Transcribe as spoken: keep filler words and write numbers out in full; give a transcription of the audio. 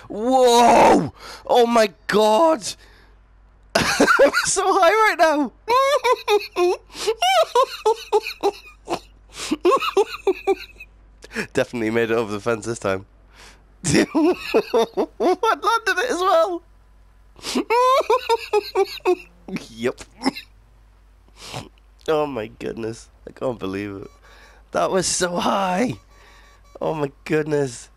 Whoa! Oh my god! I'm so high right now! Definitely made it over the fence this time. I landed it as well! Yep. Oh my goodness. I can't believe it. That was so high! Oh my goodness.